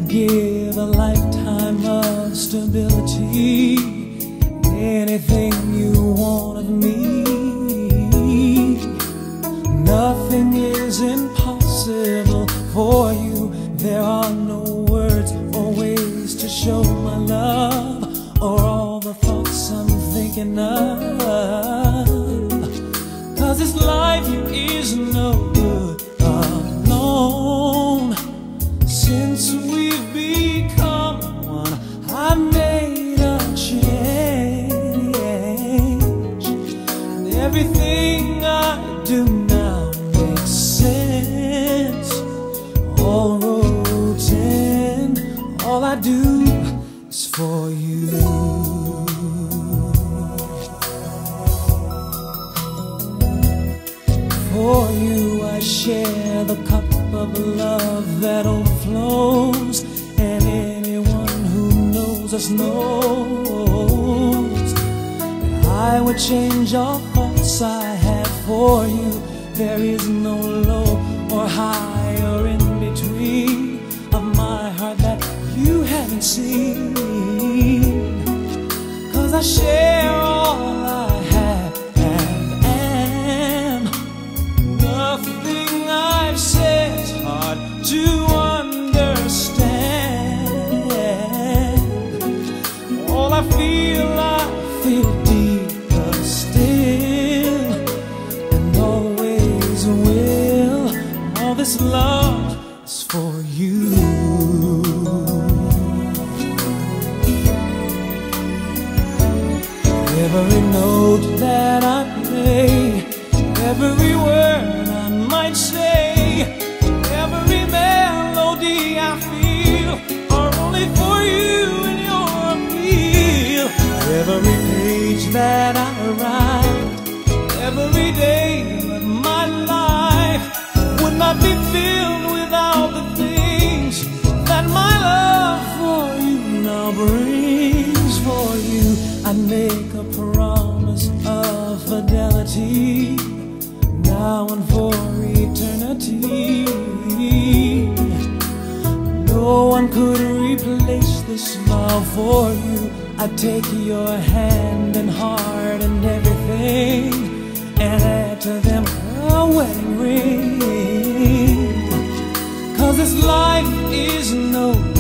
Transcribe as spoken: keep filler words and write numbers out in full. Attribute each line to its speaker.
Speaker 1: give a lifetime of stability. Anything you want of me, nothing is impossible for you. There are no words or ways to show my love, or all the thoughts I'm thinking of. Cause this life is no good alone. Since we've become one, I've made a change, and everything I do now makes sense. All roads end, all I do is for you. For you I share the cup of love that overflows, and anyone who knows us knows that I would change all thoughts I have for you. There is no low or high or in between of my heart that you haven't seen. Cause I share all I have and am. Nothing I've said's hard to understand. All I feel, I feel deeper still, and always will. All this love is for you. Every note that I play, every word I might say, every melody I feel are only for you and your appeal. Every page that I write, every day of my life would not be filled without the things that my love for you now brings. For you I make a promise of fidelity, now and for eternity. No one could replace this love for you. I take your hand and heart and everything, and add to them a wedding ring. Cause this life is no